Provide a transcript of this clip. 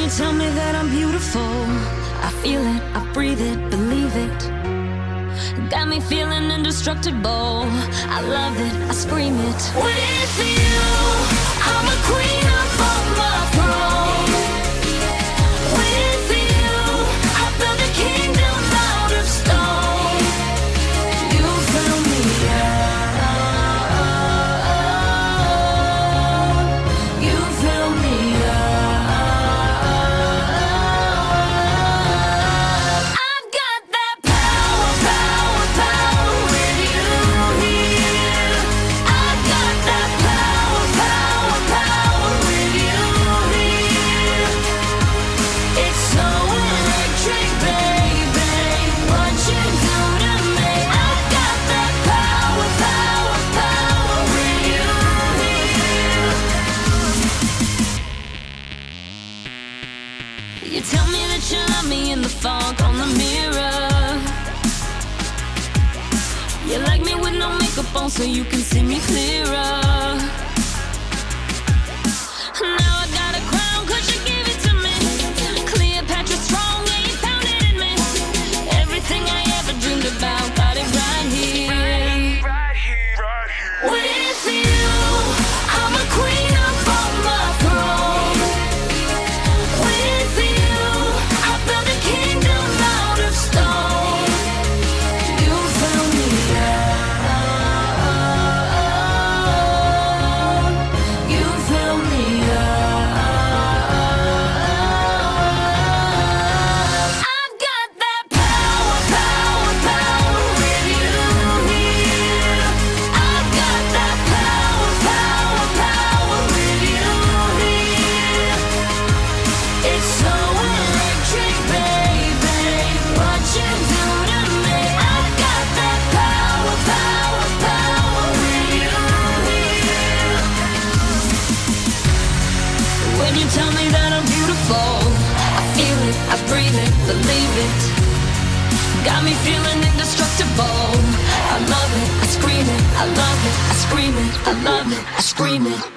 you tell me that I'm beautiful, I feel it, I breathe it, believe it. Got me feeling indestructible. I love it, I scream it. With you, I'm a queen up on my throne. With you, I built a kingdom out of stone. You fill me up. You fill me up. I've got that power, power, power with you here. I've got that power, power, power with you here. It's so electric, baby, what you do to me. I've got that power, power, power with you here. You tell me that you love me in the fog on the mirror. You like me with no makeup on so you can see me clearer. Now I got a crown 'cause you gave it to me. Cleopatra strong, yeah, you found it in me. Everything I ever dreamed about, got it right here. With you, I'm a queen up on my throne. With you, I built a kingdom out of stone. You fill me up. You fill me up. I've got that power, power, power with you here. I've got that power, power, power with you here. It's so electric, baby, what you do to me. I've got that power, power, power with you here. When you tell me that I'm beautiful, I feel it, I breathe it, believe it. Got me feeling indestructible. I love it, I scream it, I love it, I scream it, I love it, I scream it.